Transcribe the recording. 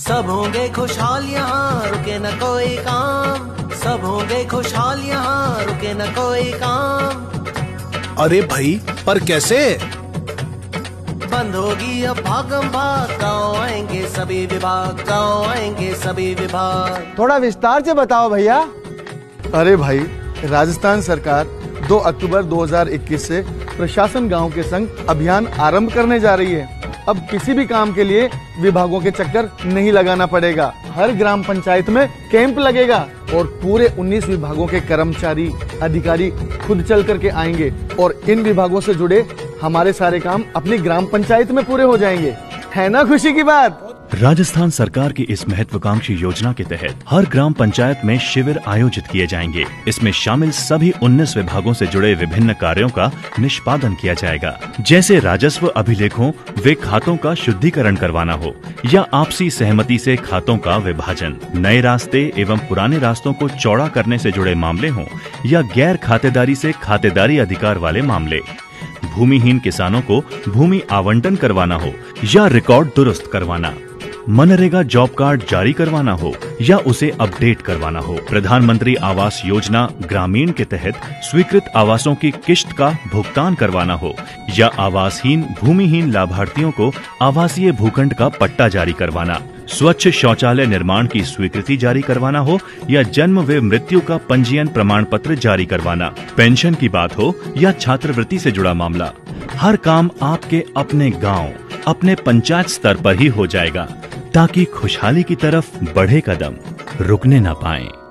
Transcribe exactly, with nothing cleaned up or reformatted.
सब होंगे खुशहाल यहाँ, रुके न कोई काम। सब होंगे खुशहाल यहाँ, रुके न कोई काम। अरे भाई, पर कैसे? बंद होगी अब भागम भाग, गाँव आएंगे सभी विभाग, गाँव आएंगे सभी विभाग। थोड़ा विस्तार से बताओ भैया। अरे भाई, राजस्थान सरकार दो अक्टूबर दो हज़ार इक्कीस से प्रशासन गांव के संग अभियान आरंभ करने जा रही है। अब किसी भी काम के लिए विभागों के चक्कर नहीं लगाना पड़ेगा। हर ग्राम पंचायत में कैंप लगेगा और पूरे उन्नीस विभागों के कर्मचारी अधिकारी खुद चल करके आएंगे और इन विभागों से जुड़े हमारे सारे काम अपनी ग्राम पंचायत में पूरे हो जाएंगे। है ना खुशी की बात? राजस्थान सरकार की इस महत्वाकांक्षी योजना के तहत हर ग्राम पंचायत में शिविर आयोजित किए जाएंगे। इसमें शामिल सभी उन्नीस विभागों से जुड़े विभिन्न कार्यों का निष्पादन किया जाएगा, जैसे राजस्व अभिलेखों व खातों का शुद्धिकरण करवाना हो या आपसी सहमति से खातों का विभाजन, नए रास्ते एवं पुराने रास्तों को चौड़ा करने से जुड़े मामले हों या गैर खातेदारी से खातेदारी अधिकार वाले मामले, भूमिहीन किसानों को भूमि आवंटन करवाना हो या रिकॉर्ड दुरुस्त करवाना, मनरेगा जॉब कार्ड जारी करवाना हो या उसे अपडेट करवाना हो, प्रधानमंत्री आवास योजना ग्रामीण के तहत स्वीकृत आवासों की किश्त का भुगतान करवाना हो या आवासहीन भूमिहीन लाभार्थियों को आवासीय भूखंड का पट्टा जारी करवाना, स्वच्छ शौचालय निर्माण की स्वीकृति जारी करवाना हो या जन्म व मृत्यु का पंजीयन प्रमाण पत्र जारी करवाना, पेंशन की बात हो या छात्रवृत्ति से जुड़ा मामला, हर काम आपके अपने गांव, अपने पंचायत स्तर पर ही हो जाएगा, ताकि खुशहाली की तरफ बढ़े कदम रुकने न पाएं।